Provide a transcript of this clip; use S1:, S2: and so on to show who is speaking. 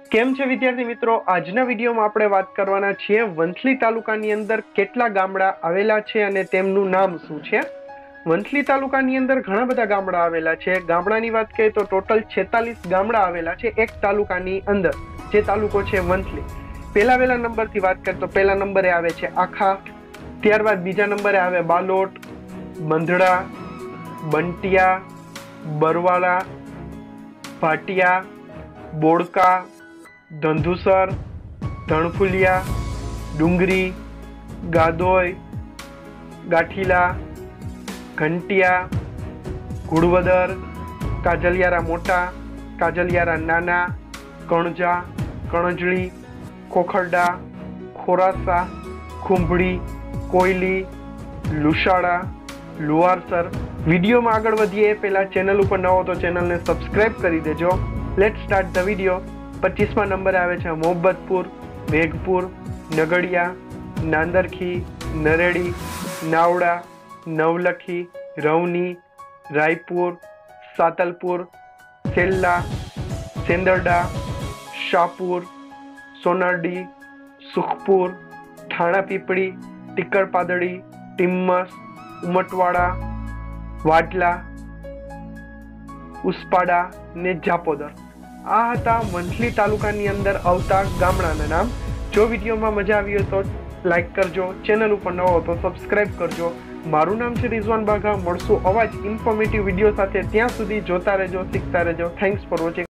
S1: કેમ છે વિદ્યાર્થી મિત્રો? આજના વિડીયોમાં આપણે વાત કરવાના છીએ વંથલી તાલુકાની અંદર કેટલા ગામડા આવેલા છે અને તેમનું નામ શું છે। વંથલી તાલુકાની અંદર ઘણા બધા ગામડા આવેલા છે। ગામડાની વાત કરીએ તો ટોટલ 46 ગામડા આવેલા છે એક તાલુકાની અંદર, જે તાલુકો છે વંથલી। પહેલા નંબરથી વાત કરીએ તો પહેલા નંબરે આવે છે આખા, ત્યારબાદ બીજા નંબરે આવે બાલોટ, બંધડા, બંટિયા, બરવાળા, ભાટિયા, બોડકા, ધંધુસર, ધણફુલિયા, ડુંગરી, ગાદોય, ગાઠીલા, ઘંટિયા, ઘુડવદર, કાજલિયારા મોટા, કાજલિયારા નાના, કણજા, કણજળી, ખોખરડા, ખોરાસા, ખુંભળી, કોયલી, લુસાડા, લુવારસર। વિડીયોમાં આગળ વધીએ એ પહેલા ચેનલ ઉપર ન હો તો ચેનલને સબસ્ક્રાઇબ કરી દેજો। Let's start the video. 25મા નંબરે આવે છે મોહબ્બતપુર, મેઘપુર, નગડિયા, નાંદરખી, નરેડી, નાવડા, નવલખી, રવની, રાયપુર, સાતલપુર, સેલ્લા, સેંદરડા, શાહપુર, સોનારડી, સુખપુર, થાણાપીપળી, ટીકરપાદડી, ટીમ્મસ, ઉમટવાડા, વાટલા, ઉસપાડા ને જાપોદર। આ હતા વંથલી તાલુકાની અંદર આવતા ગામડાના નામ। જો વિડીયોમાં મજા આવી હોય તો લાઈક કરજો, ચેનલ ઉપર ન હો તો સબસ્ક્રાઇબ કરજો। મારું નામ છે રિઝવાન બાઘા। મળશું આવા જ ઇન્ફોર્મેટિવ વિડીયો સાથે। ત્યાં સુધી જોતા રહેજો, શીખતા રહેજો। Thanks for watching.